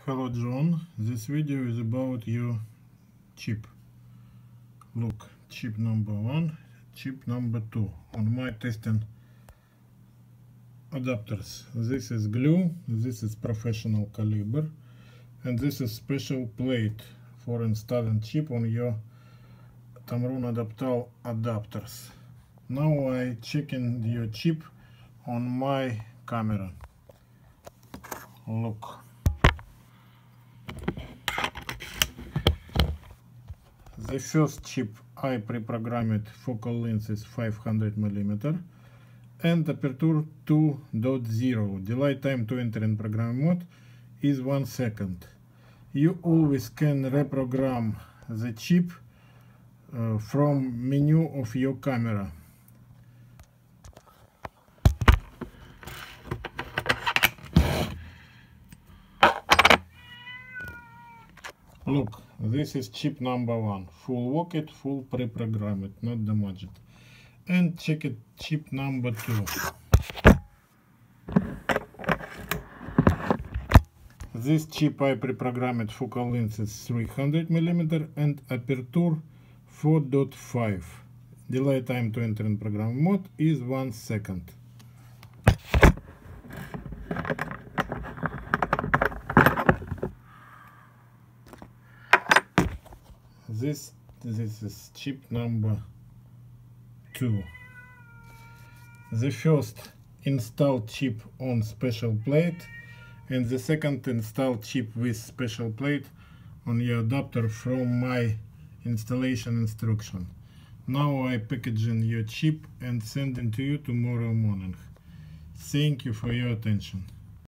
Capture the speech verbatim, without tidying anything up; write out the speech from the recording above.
Hello John, this video is about your chip. Look, chip number one, chip number two on my testing adapters. This is glue, this is professional caliber, and this is special plate for installing chip on your Tamron Adaptal adapters. Now I checking your chip on my camera. Look. The first chip I pre-programmed focal length is five hundred millimeters and aperture two point zero. Delay time to enter in program mode is one second. You always can reprogram the chip uh, from menu of your camera. Look, this is chip number one. Full work it, full pre-program it, not damage it. And check it, chip number two. This chip I pre-programmed focal length is three hundred millimeters and aperture four point five. Delay time to enter in program mode is one second. This, this is chip number two. The first installed chip on special plate and the second installed chip with special plate on your adapter from my installation instruction. Now I packaging your chip and sending to you tomorrow morning. Thank you for your attention.